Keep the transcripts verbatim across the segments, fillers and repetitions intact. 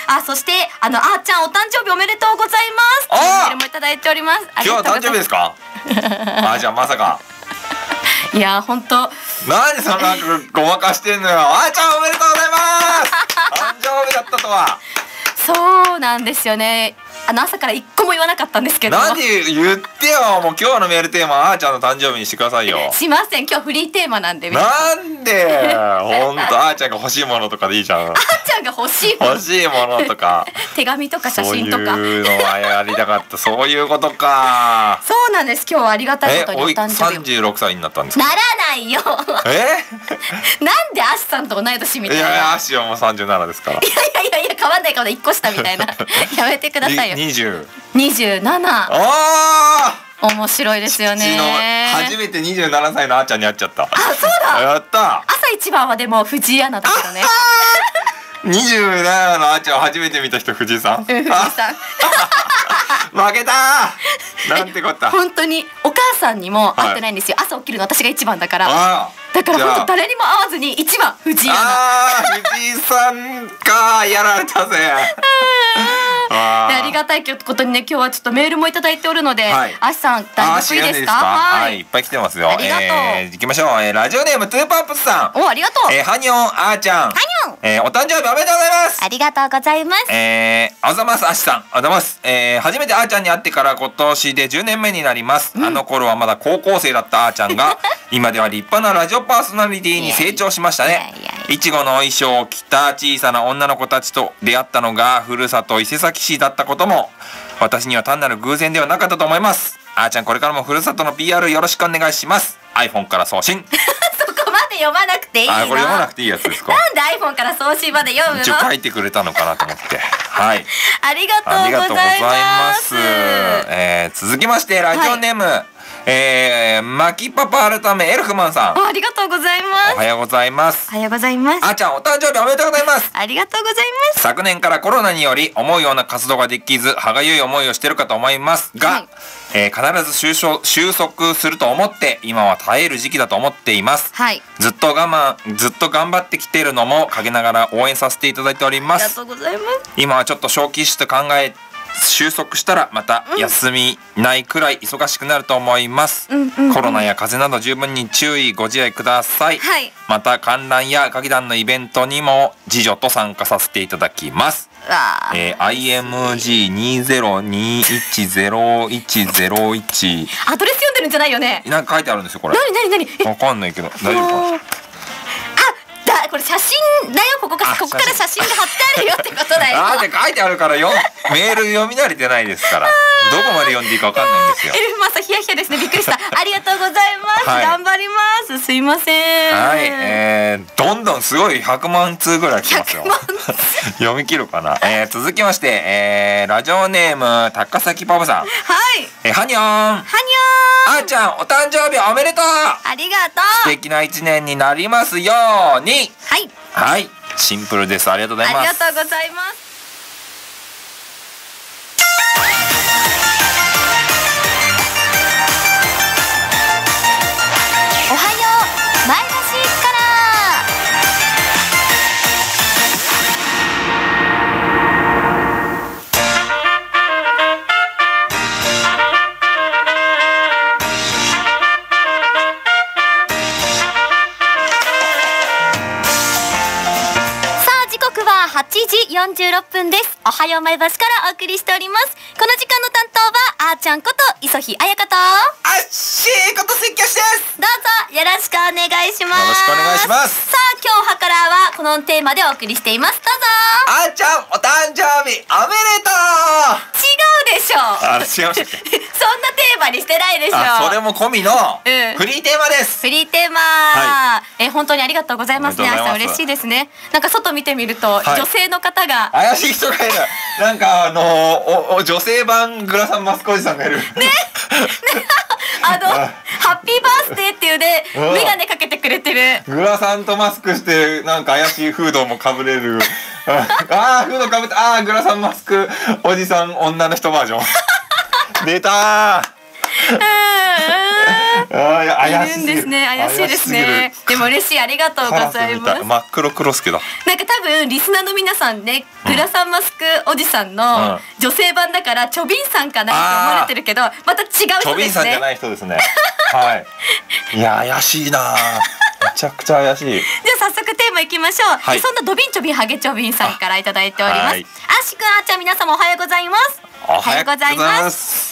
あ、そしてあのあーちゃんお誕生日おめでとうございます。メールもいただいております。 今日は誕生日ですか？あ、じゃあまさか。 いや本当。 なんでそのなんかごまかしてんのよ。あーちゃんおめでとうございます。誕生日だったとは。 そうなんですよね。あの朝から一個も言わなかったんですけど。 なんで言ってよ。もう今日のメールテーマあーちゃんの誕生日にしてくださいよ。 しません。今日フリーテーマなんで。 なんで本当あーちゃんが欲しいものとかでいいじゃん。 あーちゃんが欲しいもの欲しいものとか手紙とか写真とか。 そういうのはやりたかった。そういうことか。 そうなんです。今日はありがたいことにお誕生日。 さんじゅうろくさいになったんですか？ ならないよ。 えなんでアシさんと同い年みたいな。 いやアシはもうさんじゅうななですから。 いやいやいやいや変わんない変わんないいっこ下みたいな。やめてくださいよ。 にじゅう。 にじゅうなな。 ああ。面白いですよね。 初めてにじゅうななさいのあーちゃんに会っちゃった。 あ、そうだ。 やった。 朝一番はでも藤井アナだったね。 にじゅうななのあーちゃんを初めて見た人藤井さん。 藤井さん。 負けたー。なんてこった。 本当にお母さんにも会ってないんですよ。朝起きるの私が一番だから。 あだから本当誰にも会わずに一番藤井アナ。 あー藤井さんかやられたぜ。 あありがたいことにね今日はちょっとメールもいただいておるので、あしさん大丈夫いいですか？ はい、いっぱい来てますよ。 ありがとう。 行きましょう。ラジオネームトゥーパンプスさん。 お、ありがとう。 えハニョンあーちゃん。 ハニョン。 えお誕生日おめでとうございます。 ありがとうございます。 えあざますあしさん、あざます。え初めてあーちゃんに会ってから今年でじゅうねんめになります。あの頃はまだ高校生だったあーちゃんが今では立派なラジオパーソナリティに成長しましたね。いちごの衣装を着た小さな女の子たちと出会ったのがふるさと伊勢崎市だったことも私には単なる偶然ではなかったと思います。あーちゃんこれからもふるさとの ピーアール よろしくお願いします。 iPhone から送信。 そこまで読まなくていいの？ あ、これ読まなくていいやつですか？ なんで iPhone から送信まで読むの？ 一応書いてくれたのかなと思ってはい。 ありがとうございます。 えー、続きましてラジオネーム、はい、えー、マキパパ改めエルフマンさん。 ありがとうございます。 おはようございます。 おはようございます。 あーちゃんお誕生日おめでとうございます。 ありがとうございます。 昨年からコロナにより思うような活動ができず歯がゆい思いをしているかと思いますが、はい、えー、必ず収束、収束すると思って今は耐える時期だと思っています、はい、ずっと我慢ずっと頑張ってきているのも陰ながら応援させていただいております。 ありがとうございます。 今はちょっと小気して考え収束したらまた休みないくらい忙しくなると思います、うんうんうん、コロナや風邪など十分に注意ご自愛ください、はい、また観覧や歌劇団のイベントにも次女と参加させていただきます。えー、アイエムジーにーぜろにーいちぜろいちぜろいちアドレス読んでるんじゃないよね。 なんか書いてあるんですよこれ。 なになになにわかんないけど大丈夫かな。 だこれ写真だよ。ここからここから写真が貼ってあるよってことだよ。 あーって書いてあるからよメール読み慣れてないですからどこまで読んでいいかわかんないんですよ。 エルフマンさんヒヤヒヤですね。びっくりした。ありがとうございます、はい、頑張ります。すいません。 はい、えー、どんどんすごいひゃくまんつうぐらい来ますよ読み切るかな、えー、続きまして、えー、ラジオネーム高崎パパさん。はい、えー、はにょーんはにょーんあーちゃんお誕生日おめでとう。 ありがとう。 素敵な一年になりますように。はいはい、シンプルです。ありがとうございます。 ありがとうございます。おはよう前橋からはちじよんじゅうろっぷんです。おはよう前橋からお送りしております。この時間の担当はあーちゃんこと磯日彩香とあっしーこと関吉です。 どうぞよろしくお願いします。 よろしくお願いします。 さあ今日はからはこのテーマでお送りしています。どうぞ。 あーちゃんお誕生日おめでとう。 違うでしょ。 あ、違いましたっけそんなテーマにしてないでしょ。 あ、それも込みのフリーテーマです、 うん、フリーテーマ、はい、え本当にありがとうございますね。あした嬉しいですね。なんか外見てみると、はい、女性の方が怪しい人がいるなんかあのー、おお女性版グラサンマスクおじさんがいるねねあのハッピーバースデーっていうでメガネかけてくれてるグラサンとマスクしてなんか怪しいフードもかぶれるああフードかぶってああグラサンマスクおじさん女の人バージョン出たーあー怪いるんしすぎるですね。怪しいですね。でも嬉しい、ありがとうごカラスざいます。 みたい真っ黒クロスケだ。 なんか多分リスナーの皆さんね、グラサンマスクおじさんの女性版だからチョビンさんかなって思われてるけど、また違うチョ人ですね。 ビンさんじゃない人ですね。はい。いや怪しいな。めちゃくちゃ怪しい。 じゃあ早速テーマいきましょう。 はいそんなドビンチョビンハゲチョビンさんからいただいております。あはいーしくん、あーちゃん、皆様おはようございます。 おはようございます。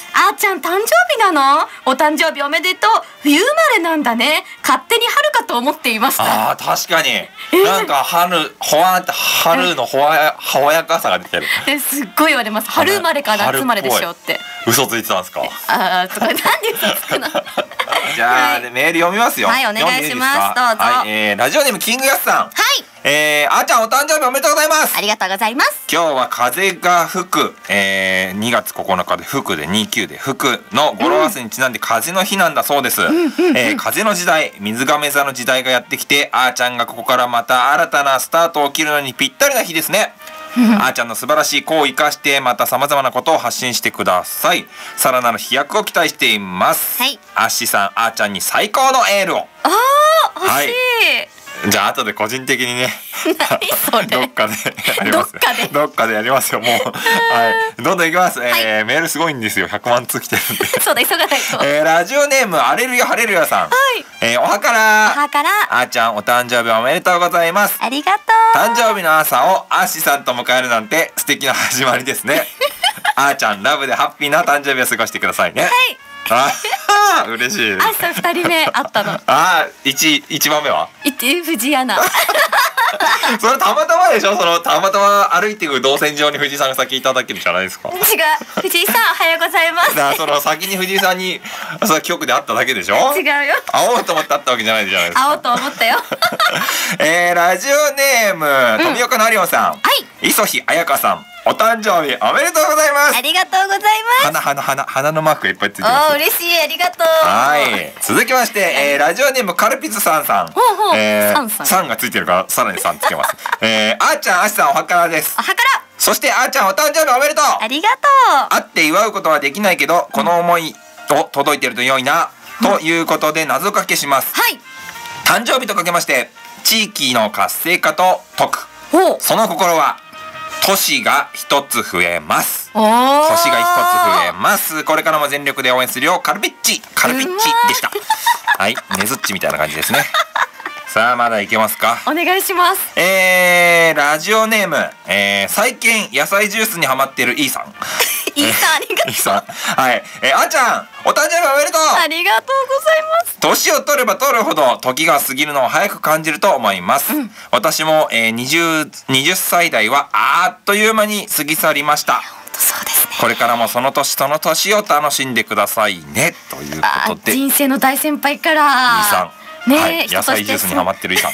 あーちゃん誕生日なの？お誕生日おめでとう。冬生まれなんだね。勝手に春かと思っていました。 あー確かに。なんか春ほわって春のほわ爽やかさが出てる。 えすっごい言われます。春生まれか夏生まれでしょって。 嘘ついてたんですか。 ああ、そこなんで嘘つくの？ じゃあ、 はいメール読みますよ。 はいお願いします読んでいいですか？ どうぞはい、えー、ラジオネームキングヤスさん。 はい。 えー、あーちゃんお誕生日おめでとうございます。 ありがとうございます。 今日は風が吹く、えー、にがつここのかで吹くでにじゅうきゅうで吹くの語呂合わせにちなんで風の日なんだそうです。えー風の時代、水亀座の時代がやってきて、あーちゃんがここからまた新たなスタートを切るのにぴったりな日ですね。あーちゃんの素晴らしい子を生かしてまた様々なことを発信してください。さらなる飛躍を期待しています。 はい。 アッシーさん、あーちゃんに最高のエールを。 ああ、欲しい。 はいじゃあ後で個人的にね何それ。 どっかでやりますどっかでどっかでやりますよもうはいどんどんいきます、えーメールすごいんですよひゃくまん通来てるんでそうだ、急がないと。 えーラジオネームアレルヤハレルヤさん、 はい。 えーおはから母からあーちゃんお誕生日おめでとうございます。 ありがとう。 誕生日の朝をアッシさんと迎えるなんて素敵な始まりですねあーちゃんラブでハッピーな誕生日を過ごしてくださいね。 はい。 あー嬉しいです。 あさん二人目あったの。 あー一一番目はいて藤井アナ。 それたまたまでしょ。そのたまたま歩いていく動線上に藤井さんが先いただけるじゃないですか。 違う。藤井さんおはようございます。 だからその先に藤井さんにその局で会っただけでしょ。 違うよ。 会おうと思って会ったわけじゃないじゃないですか。 会おうと思ったよ。 えー、ラジオネーム富岡なりおさん、 はい。 磯日彩香さんお誕生日おめでとうございますあ。りがとうございます。 花花花花のマークがいっぱいついてます。 おー、嬉しい、ありがとう。 はい続きまして、えー、ラジオネームカルピスさんさん、 ほうほうえー、 さんさんさんがついてるからさらにさんつけますえー、あーちゃんあしさんおはからです。 おはから。 そしてあーちゃんお誕生日おめでとう。 ありがとう。 会って祝うことはできないけどこの思いを届いてると良いな、ということで謎かけします。 はい。 誕生日とかけまして地域の活性化と解く。 ほう。 その心は都市が一つ増えます。 おー。 都市が一つ増えます。これからも全力で応援するよカルピッチカルピッチでしたはいねずっちみたいな感じですねさあまだいけますか。 お願いします。 えー、ラジオネーム、えー、最近野菜ジュースにハマってるイーさんいいさん、ありがとう。 イーさんはいえー、あーちゃんお誕生日おめでとう。 ありがとうございます。 年を取れば取るほど時が過ぎるのを早く感じると思います、私も、えー、にじゅう、はたち代はあっという間に過ぎ去りました。 本当そうですね。 これからもその年その年を楽しんでくださいねというこあとでイー人生の大先輩からさん、 ねえ、 はい、 人として野菜ジュースにハマってるイーさん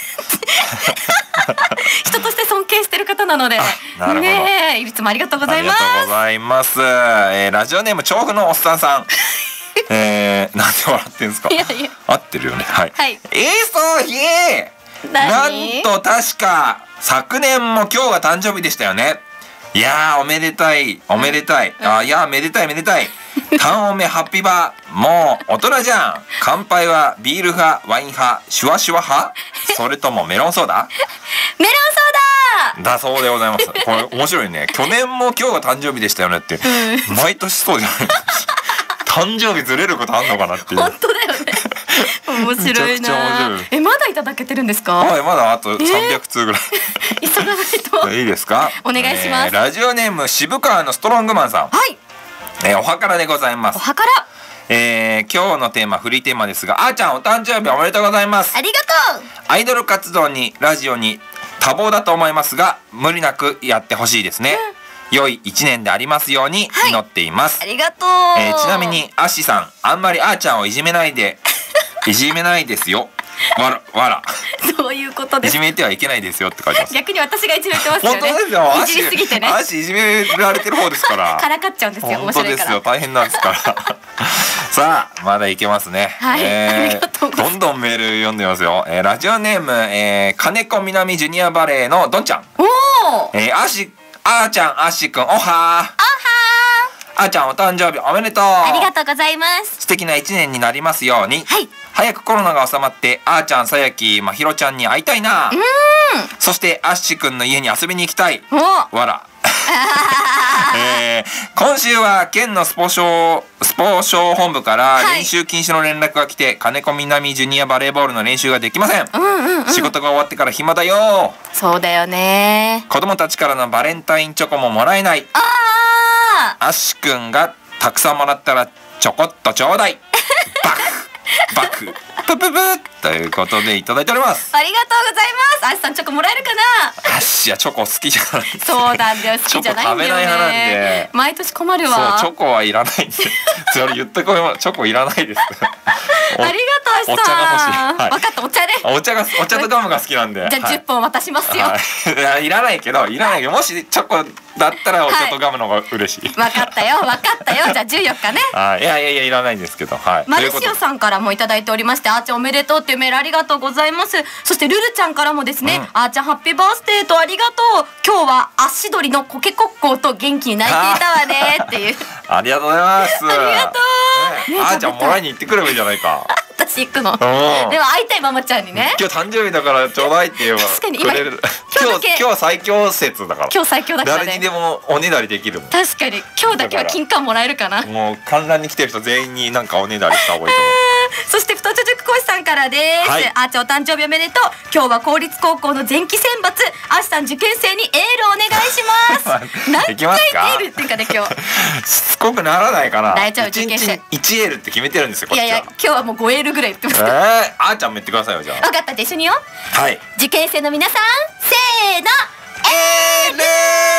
人として尊敬してる方なので、 なるほどねえ、いつもありがとうございます。 ありがとうございます、えー、ラジオネーム調布のおっさんさんえー、なんで笑ってんすか。 いやいや合ってるよね。はい、 はいえー、そうひーなん何と確か昨年も今日が誕生日でしたよね。いやーおめでたいおめでたい、あいやーめでたいめでたい単おめハッピーバーもう大人じゃん。乾杯はビール派ワイン派シュワシュワ派それともメロンソーダメロンソーダ。 だそうでございます。これ面白いね。去年も今日が誕生日でしたよねって毎年そうじゃない誕生日ずれることあんのかなっていう。 本当だよね。面白いめちゃくちゃ面な白い。 え、まだいただけてるんですか。 はいまだあとさんびゃくつうぐらい、 急がないと。 いいですか。 お願いしますえーラジオネーム渋川のストロングマンさん、 はい。 えーおはからでございます。 おはから。 えー今日のテーマフリーテーマですが、あーちゃんお誕生日おめでとうございます。 ありがとう。 アイドル活動にラジオに多忙だと思いますが無理なくやってほしいですね、良い一年でありますように祈っています、 ありがとう。 えーちなみにアッシーさんあんまりあーちゃんをいじめないでいじめないですよわらわらそういうことです。 いじめてはいけないですよって書いてます。 逆に私がいじめてますよね。 本当ですよ。 いじりすぎてね。 アッシーいじめられてる方ですからからかっちゃうんですよ。面本当白いから。 ですよ大変なんですからさあまだいけますね、 はいありがとうございますどんどんメール読んでますよ、えーラジオネーム、えー、金子南ジュニアバレーのどんちゃん、 おお。 えー、あーしあーちゃんあーしくんおはーあはあーちゃんお誕生日おめでとう。 ありがとうございます。 素敵な一年になりますように。 はい。 早くコロナが収まってあーちゃん、さやき、まひろちゃんに会いたいな。 うーん。 そしてアッシュくんの家に遊びに行きたい。 おわら。えー、今週は県のスポ少スポ少本部から練習禁止の連絡が来て、金子南ジュニアバレーボールの練習ができません。 うんうんうん。 仕事が終わってから暇だよ。 そうだよね。 子供たちからのバレンタインチョコももらえない。 ああ。 アッシュくんがたくさんもらったらちょこっとちょうだい。バクバクプププということでいただいております。 ありがとうございます。あしさんチョコもらえるかな。 アッシュはチョコ好きじゃない。 そうなんだよ、好きじゃないんだよね。 チョコ食べない派なんで毎年困るわ。 そう、チョコはいらないんで。それ言ってこいも、チョコいらないです。 ありがとう、あしさん。 お茶が欲しい。はい、 分かった、お茶ね。 お茶が、お茶とガムが好きなんで。 じゃあじゅっぽん渡しますよ。 はい、いや、いらないけど、いらないけど、もしチョコだったらお茶とガムの方が嬉しい。 分かったよ、分かったよ。じゃあじゅうよっかね。 はい、いやいやいや、いらないんですけど、はい。 マルシオさんからもいただいておりまして、あーちゃんおめでとうっていうメールありがとうございます。そしてルルちゃんからもですね、うん、あーちゃんハッピーバースデーとありがとう。今日は足取りのコケコッコーと元気に泣いていたわねっていう。 ありがとうございます。 ありがとう。 ね、あーちゃんもらいに行ってくればいいじゃないか。 私行くの。でも会いたいママちゃんにね。 今日誕生日だからちょうだいって言えば確かに今今日今日は最強説だから。 今日最強だからね。 誰にでもおねだりできるもん。 確かに今日だけは金柑もらえるかな。 もう観覧に来てる人全員になんかおねだりした方がいいと思う。 そして太塾講師さんからです。はい、あーちゃんお誕生日おめでとう。今日は公立高校の前期選抜。あしさん受験生にエールお願いします。何回エールっていうかね今日。 しつこくならないかな。 大丈夫受験生。 いちエールって決めてるんですよ。こっちは。 いやいや今日はもうごエールぐらい言ってます。 えー、あーちゃんも言ってくださいよじゃあ。 分かった、一緒によ。 はい。 受験生の皆さんせーのエール。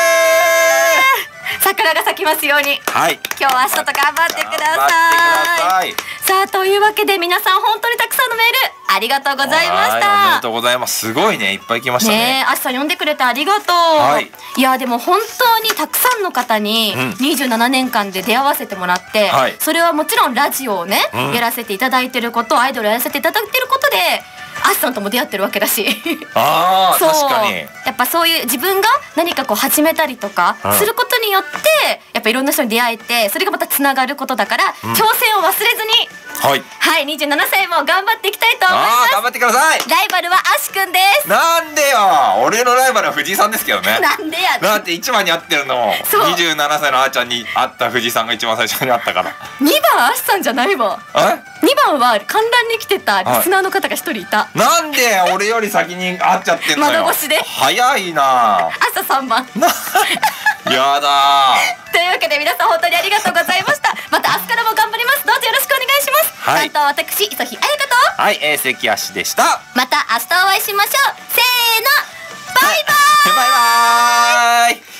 桜が咲きますように。 はい。 今日は明日と頑張ってください。さあというわけで皆さん本当にたくさんのメールありがとうございました。 おめでとうございます。すごいね、いっぱい来ましたね。 ねえ、あしさん読んでくれてありがとう。 はい。 いやでも本当にたくさんの方ににじゅうななねんかんで出会わせてもらって、 はい、 それはもちろんラジオをね、うん、やらせていただいてること、アイドルやらせていただいてることで。アシさんとも出会ってるわけだしあー確かにやっぱそういう自分が何かこう始めたりとかすることによって、やっぱいろんな人に出会えて、それがまたつながることだから、うん、挑戦を忘れずにはいはいにじゅうななさいも頑張っていきたいと思います。 あー頑張ってください。 ライバルはアシくんです。 なんでよ、俺のライバルは藤井さんですけどね。 なんでやねん。 だって一番に会ってるのもにじゅうななさいのあーちゃんに会った藤井さんが一番最初に会ったから。 にばんアシさんじゃないわ。 えにばんは観覧に来てたリスナーの方がひとりいた、はい、 なんで俺より先に会っちゃってんのよ。 窓越しで早いな。 朝さんばんやだというわけで皆さん本当にありがとうございました。また明日からも頑張ります。どうぞよろしくお願いします。 はい、 担当私磯日彩香とはい、えー、関足でした。 また明日お会いしましょう。せーのバイバーイバイバーイ。